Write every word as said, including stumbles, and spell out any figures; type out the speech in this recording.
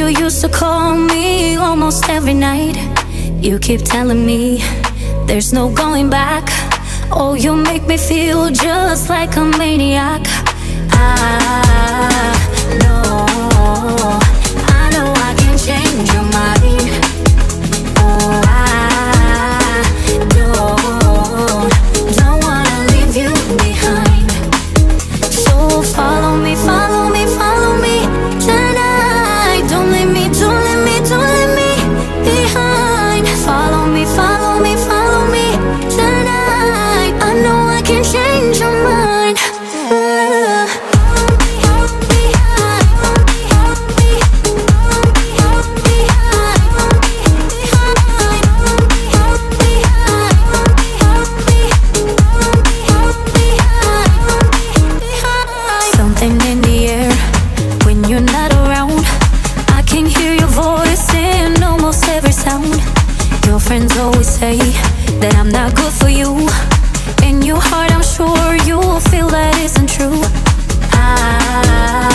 used to call me almost every night. You keep telling me there's no going back. Oh, you make me feel just like a maniac. I know, I know I can change your mind. Oh, I don't, don't wanna leave you behind. So follow me, follow me, follow me tonight. Don't leave me, don't leave me, don't leave me behind. Follow me, follow me, follow me tonight. I know I can change your mind. uh. Something in the air when you're not around. I can hear your voice in almost every sound. Your friends always say that I'm not good for you. In your heart I'm sure you'll feel that isn't true. I